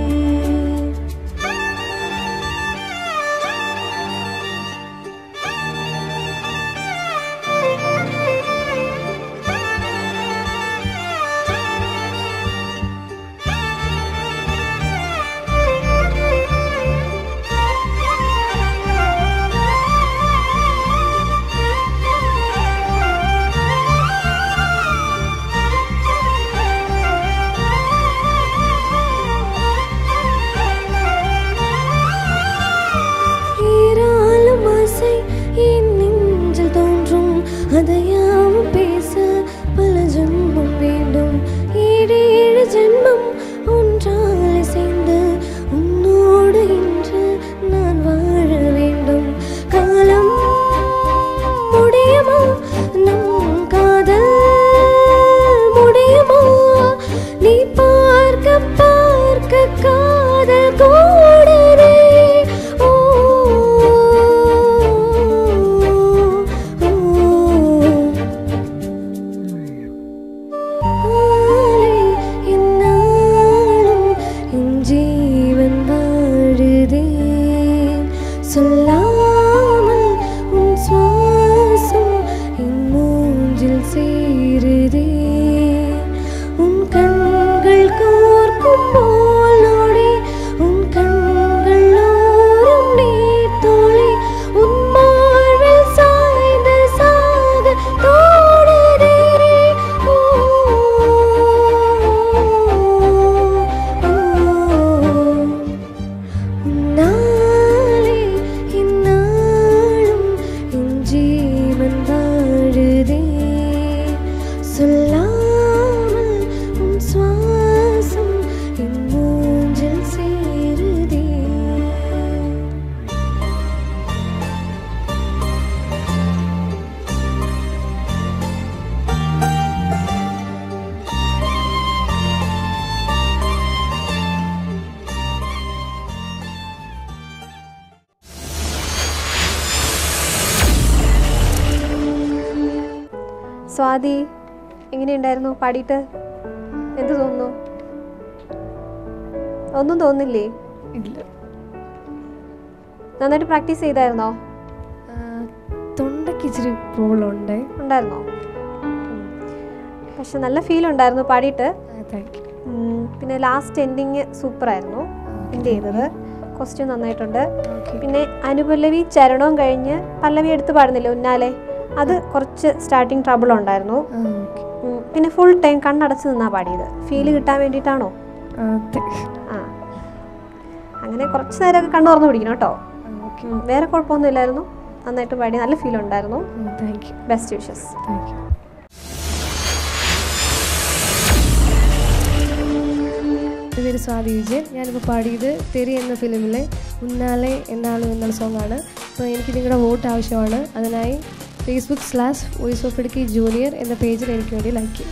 அதையாவும் பேச பல ஜென்மம் வேண்டும். ஏழேழு ஜென்மம் ஒன்றால் சேர்ந்து உன்னோடு இன்று நான் வாழ வேண்டும். காலம் முடியுமா நம் காதல் முடியுமா? நீ பார்க்க பார்க்க காதல் கூடுதே. சொல்லாமல் உன் சுவாசம் என் மூஞ்சில் சேருதே. உன் கண்கள் கோர்க்கும் போல் நோடி உன் கண்கள் ஓரம் நீர் தோழி உன் மார்பில் சாய்ந்து சாக தோடுதே. சொல்லாமல் உன் சுவாசம் என் மூஞ்சில் சேருதே. സ്വാതി, എങ്ങനെയുണ്ടായിരുന്നു പാടിയിട്ട്? എന്ത് തോന്നുന്നു? ഒന്നും തോന്നില്ലേ? ഇല്ല. നന്നായിട്ട് പ്രാക്ടീസ് ചെയ്തായിരുന്നോ? തൊണ്ടയ്ക്ക് ഇച്ചിരി പ്രോബ്ലം ഉണ്ട്. ഉണ്ടായിരുന്നോ? പക്ഷെ നല്ല ഫീൽ ഉണ്ടായിരുന്നു പാടിയിട്ട്. പിന്നെ ലാസ്റ്റ് എൻഡിങ് സൂപ്പറായിരുന്നു എൻഡ് ചെയ്തത്. ക്വസ്റ്റ്യൻ നന്നായിട്ടുണ്ട്. പിന്നെ അനുപല്ലവി ചരണവും കഴിഞ്ഞ് പല്ലവി എടുത്ത് പാടുന്നില്ലേ ഉന്നാലെ, അത് കുറച്ച് സ്റ്റാർട്ടിങ് ട്രബിൾ ഉണ്ടായിരുന്നു. പിന്നെ ഫുൾ ടൈം കണ്ണടച്ച് നിന്നാ പാടിയത്. ഫീല് കിട്ടാൻ വേണ്ടിയിട്ടാണോ? ആ, അങ്ങനെ കുറച്ച് നേരമൊക്കെ കണ്ണു തുറന്നു പിടിക്കണം കേട്ടോ. വേറെ കുഴപ്പമൊന്നും ഇല്ലായിരുന്നു. നന്നായിട്ട് പാടി, നല്ല ഫീൽ ഉണ്ടായിരുന്നു. Best wishes. എൻ്റെ പേര് സ്വാതി വിജയൻ. ഞാനിപ്പോൾ പാടിയത് തെരി എന്ന ഫിലിമിലെ ഉന്നാലെ എന്നാളും എന്നുള്ള സോങ്ങാണ്. അപ്പോൾ എനിക്ക് നിങ്ങളുടെ വോട്ട് ആവശ്യമാണ്. അതിനായി Facebook slash voice of Idukki junior എന്ന പേജിൽ എനിക്ക് വേണ്ടി ലൈക്ക് ചെയ്യും.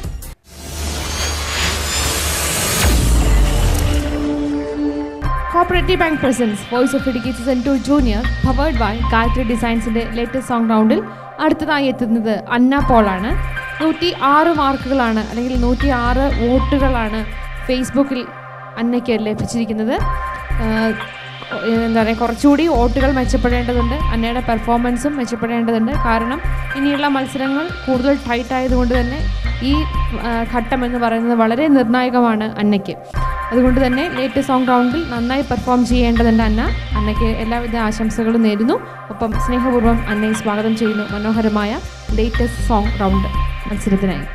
Cooperative bank presents voice of Idukki season two junior powered by Gayathri ഡിസൈൻസിൻ്റെ ലേറ്റസ്റ്റ് സോങ് റൗണ്ടിൽ അടുത്തതായി എത്തുന്നത് അന്ന പോളാണ്. നൂറ്റി ആറ് മാർക്കുകളാണ് അല്ലെങ്കിൽ നൂറ്റി ആറ് വോട്ടുകളാണ് ഫേസ്ബുക്കിൽ അന്നയ്ക്ക് ലഭിച്ചിരിക്കുന്നത്. എന്താ പറയുക, കുറച്ചുകൂടി വോട്ടുകൾ മെച്ചപ്പെടേണ്ടതുണ്ട്. അന്നയുടെ പെർഫോമൻസും മെച്ചപ്പെടേണ്ടതുണ്ട്. കാരണം ഇനിയുള്ള മത്സരങ്ങൾ കൂടുതൽ ടൈറ്റ് ആയതുകൊണ്ട് തന്നെ ഈ ഘട്ടം എന്ന് പറയുന്നത് വളരെ നിർണായകമാണ് അന്നയ്ക്ക്. അതുകൊണ്ട് തന്നെ ലേറ്റസ്റ്റ് സോങ് റൗണ്ടിൽ നന്നായി പെർഫോം ചെയ്യേണ്ടതുണ്ട് അന്ന. അന്നയ്ക്ക് എല്ലാവിധ ആശംസകളും നേരുന്നു. ഒപ്പം സ്നേഹപൂർവ്വം അന്നയെ സ്വാഗതം ചെയ്യുന്നു മനോഹരമായ ലേറ്റസ്റ്റ് സോങ് റൗണ്ട് മത്സരത്തിനായി.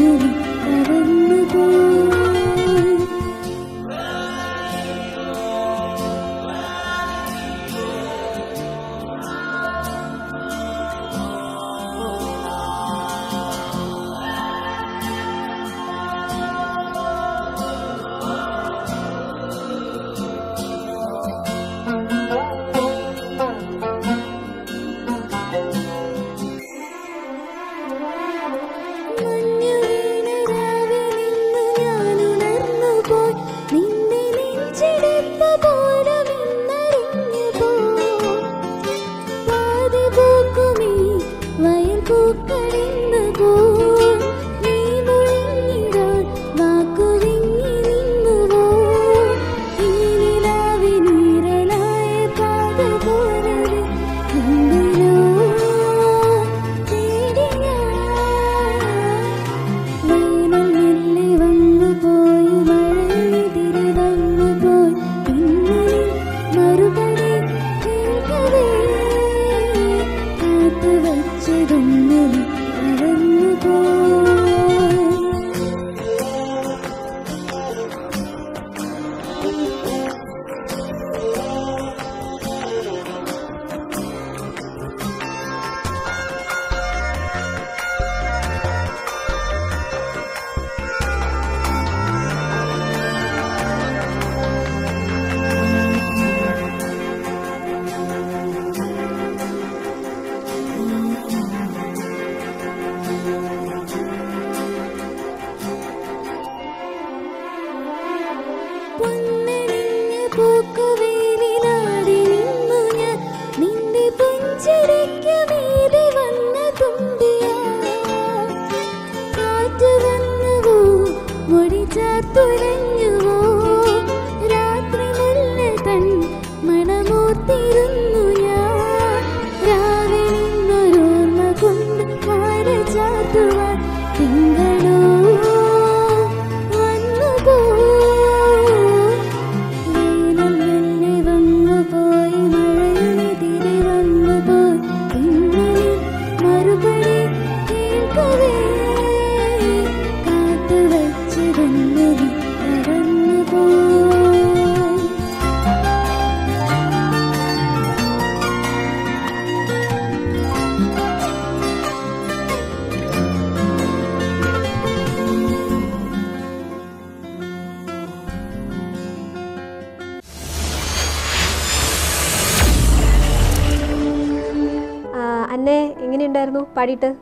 പാടിയിട്ട്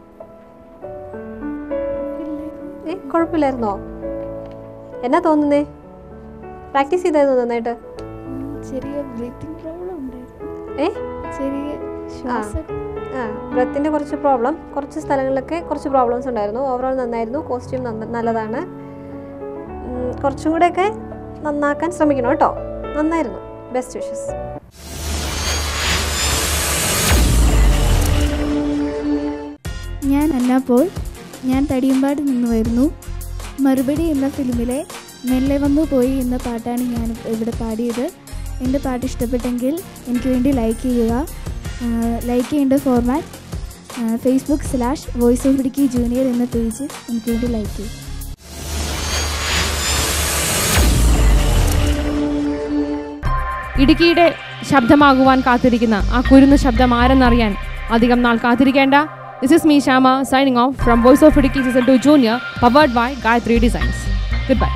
ഏ കുഴപ്പമില്ലായിരുന്നോ? എന്നാ തോന്നുന്നേ? പ്രാക്ടീസ് ചെയ്തായിരുന്നു നന്നായിട്ട്? ചെറിയ ബ്രീത്തിങ് പ്രോബ്ലം ഉണ്ടായിരുന്നു. ഏ ചെറിയ ശ്വാസം ആ ബ്രെത്തിൻ്റെ കുറച്ച് പ്രോബ്ലം, കുറച്ച് സ്ഥലങ്ങളിലൊക്കെ കുറച്ച് പ്രോബ്ലംസ് ഉണ്ടായിരുന്നു. ഓവറോൾ നന്നായിരുന്നു. കോസ്റ്റ്യൂം നല്ലതാണ്. കുറച്ചും കൂടെയൊക്കെ നന്നാക്കാൻ ശ്രമിക്കണം കേട്ടോ. നന്നായിരുന്നു. Best wishes. ഞാൻ അന്ന പോൾ. ഞാൻ തടിയമ്പാട് നിന്ന് വരുന്നു. മറുപടി എന്ന ഫിലിമിലെ മെല്ലെ വന്നു പോയി എന്ന പാട്ടാണ് ഞാൻ ഇവിടെ പാടിയത്. എൻ്റെ പാട്ട് ഇഷ്ടപ്പെട്ടെങ്കിൽ എനിക്ക് വേണ്ടി ലൈക്ക് ചെയ്യുക. ലൈക്ക് ചെയ്യേണ്ട format Facebook slash voice of Idukki junior എന്ന പേജ് എനിക്ക് വേണ്ടി ലൈക്ക് ചെയ്യും. ഇടുക്കിയുടെ ശബ്ദമാകുവാൻ കാത്തിരിക്കുന്ന ആ കുരുന്നു ശബ്ദം ആരെന്നറിയാൻ അധികം നാൾ കാത്തിരിക്കേണ്ട. This is me, Shama, signing off from Voice of Idukki Season two Junior, powered by Gayatri Designs. Goodbye.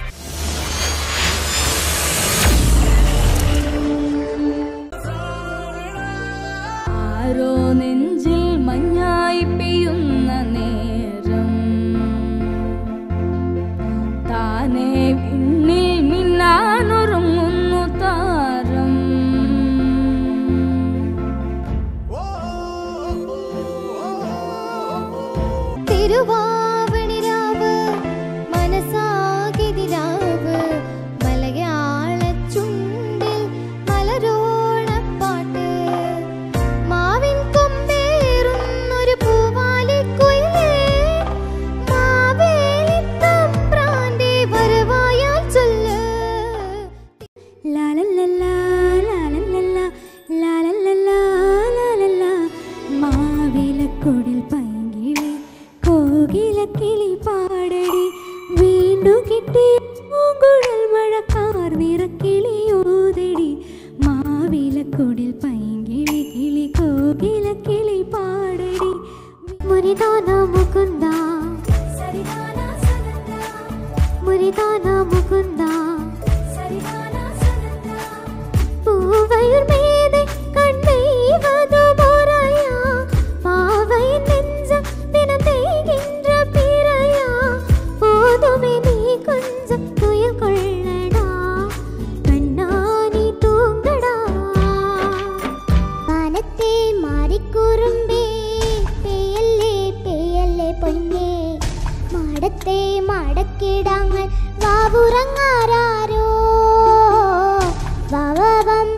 ആരോ നെഞ്ചിൽ മഞ്ഞായി പെയ്യുന്ന നേരം താനേ വിണ്ണിൽ മിന്നാനൊരുങ്ങുന്നു താരം. തിരുവാവണിരാവ് മനസാകെ സരിദാന മുകുന്ദ പൂവയുർ മേതെ കണ്ണൈവതു മുറയാ പാവൈൻ നെഞ്ച ദിനം തേകിன்ற പിറയാ പോതുമേ നീ கொஞ்சம் துயில் கொள்ளடா கண்ணானி தூங்கடா വാനത്തെ മാറിക്കുറുമ്പേ പേയല്ലേ പേയല്ലേ പൊന്നേ മാടത്തെ മാടക്കിടാങ്ങൾ വാവുറങ്ങാരോ വാവം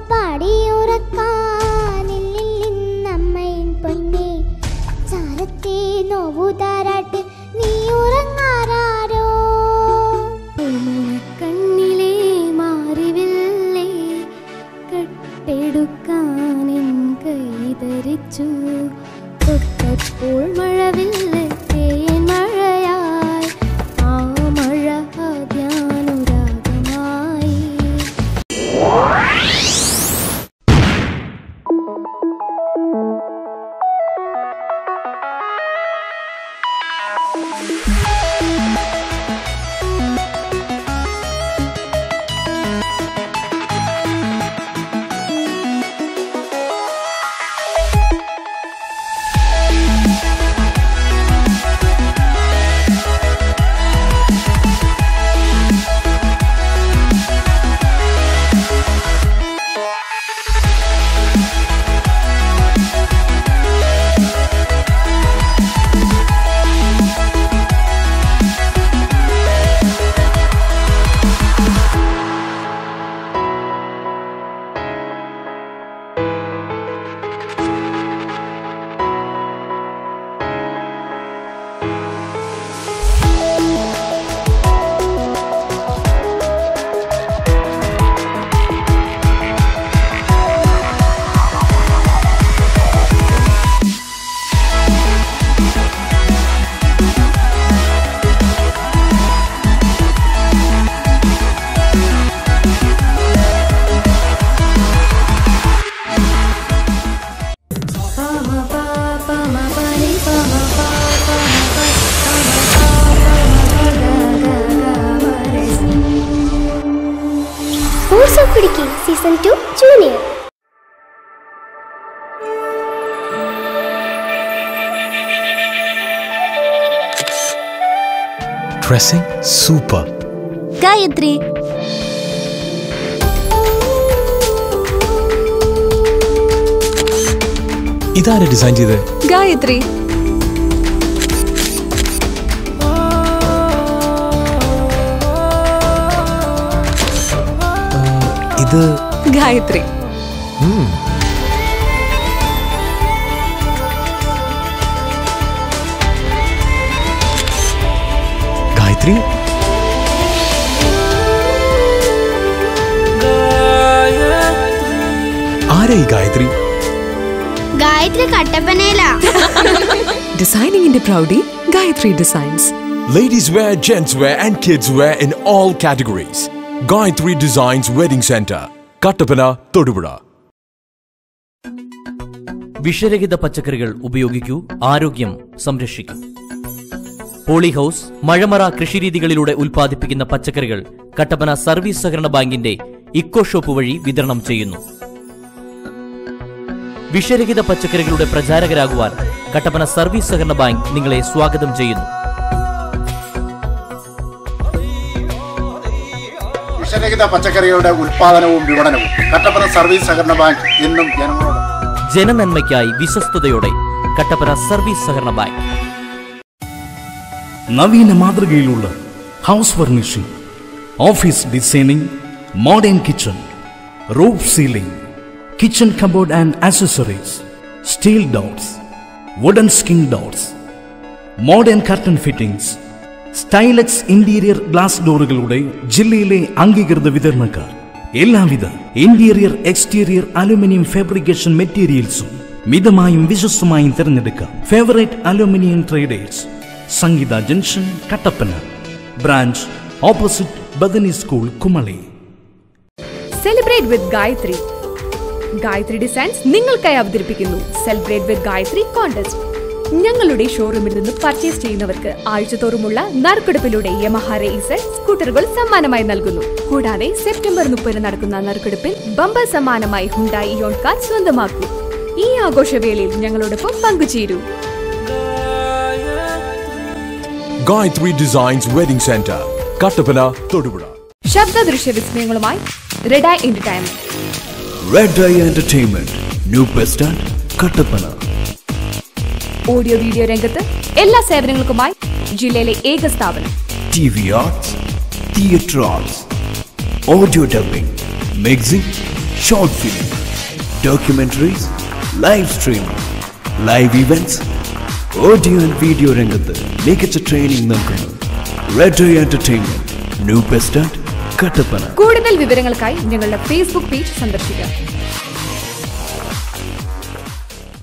പാടിയുറക്കാനില്ലമ്മയിൻ പൊന്നേ ചാരത്തെ നോവു താരാട്ട് നീ ഉറങ്ങാരോ കണ്ണിലെ മാറിവില്ലേ കട്ടെടുക്കാനെൻ കൈതരിച്ചു തൊട്ടപ്പോൾ മഴവില്ല് തേൻ മഴയായി ആ മഴ ധ്യാനുരാഗമായി Force of Idiki Season two Junior. Dressing super. Gayatri. ഇതാരാ ഡിസൈൻ ചെയ്തത്? ഗായത്രി. ഇത് ഗായത്രി. ഗായത്രി ആരായി ഗായത്രി? ഗായത്രി കട്ടപ്പനയില. ഡിസൈനിങ്ങിന്റെ പ്രൗഢി Gayathri designs. Ladies wear, gents wear and kids wear in all categories. Gayatri Designs Wedding Center, Kattapana, Thodupuzha. വിഷരഹിത പച്ചക്കറികൾ ഉപയോഗിക്കൂ, ആരോഗ്യം സംരക്ഷിക്കൂ. പോളി ഹൗസ് മഴമറ കൃഷിരീതികളിലൂടെ ഉൽപ്പാദിപ്പിക്കുന്ന പച്ചക്കറികൾ കട്ടപ്പന സർവീസ് സഹകരണ ബാങ്കിന്റെ ഇക്കോ ഷോപ്പ് വഴി വിതരണം ചെയ്യുന്നു. വിഷരഹിത പച്ചക്കറികളുടെ പ്രചാരകരാകുവാൻ കട്ടപ്പന സർവീസ് സഹകരണ ബാങ്ക് നിങ്ങളെ സ്വാഗതം ചെയ്യുന്നു. വിഷരഹിത പച്ചക്കറികളുടെ ഉൽപാദനവും വിപണനവും കട്ടപ്പന സർവീസ് സഹകരണ ബാങ്ക് എന്നും ജനങ്ങളോട്. ജനനന്മയ്ക്കായി വിശ്വസ്തയോടെ കട്ടപ്പന സർവീസ് സഹകരണ ബാങ്ക്. നവീന മാതൃകയിലുള്ള house furnishing, office designing, modern kitchen, roof ceiling, kitchen cupboard and accessories, steel doors, wooden skin doors, modern curtain fittings, സ്റ്റൈലക്സ് interior glass ഡോറുകളുടെ ജില്ലയിലെ അംഗീകൃത വിതരണക്കാർ. എല്ലാവിധ ഇന്റീരിയർ എക്സ്റ്റീരിയർ അലുമിനിയം ഫാബ്രിക്കേഷൻ മെറ്റീരിയൽസും മിതമായും വിശ്വസ്തമായും തിരഞ്ഞെടുക്കാം. Favourite aluminium traders, Sangeetha junction, Kattappana. Branch opposite Bethany school, Kumily. Celebrate with Gayathri. Gayathri designs നിങ്ങൾക്കായി അവതരിപ്പിക്കുന്നു സെലിബ്രേറ്റ് വിത്ത് ഗായത്രി കോൺടെസ്റ്റ്. ഞങ്ങളുടെ ഷോറൂമിൽ നിന്ന് പർച്ചേസ് ചെയ്യുന്നവർക്ക് ആഴ്ചതോറുമുള്ള നറുക്കെടുപ്പിലൂടെ യമഹ റേസർ സ്കൂട്ടറുകൾ സമ്മാനമായി നൽകുന്നു. കൂടാതെ സെപ്റ്റംബർ മുപ്പതിന് നടക്കുന്ന നറുക്കെടുപ്പിൽ ബമ്പർ സമ്മാനമായി ഹുണ്ടായി ഇയോൺ കാർ സ്വന്തമാക്കൂ. ഈ ആഘോഷവേളയിൽ ഞങ്ങളോടൊപ്പം പങ്കുചേരൂ. Gayatri Designs Wedding Center, Kattapana, Thodupuzha. ശബ്ദ ദൃശ്യ വിസ്മയങ്ങളുമായി red I entertainment. Red Eye Entertainment, New Bus Stand, Kattapana. Audio video രംഗത്ത് എല്ലാ സേവനങ്ങൾക്കുമായി ജില്ലയിലെ ഏക സ്ഥാപനം. T V Arts, Theatre Arts, Audio Dubbing, Mixing, Short Film, Documentaries, Live Streaming, Live Events, Audio and Video രംഗത്ത് മികച്ച ട്രെയിനിംഗ് നൽകുന്നു. Red Eye Entertainment, New Bus Stand, Kattappana. കൂടുതൽ വിവരങ്ങൾക്കായി ഞങ്ങളുടെ ഫേസ്ബുക്ക് പേജ് സന്ദർശിക്കുക.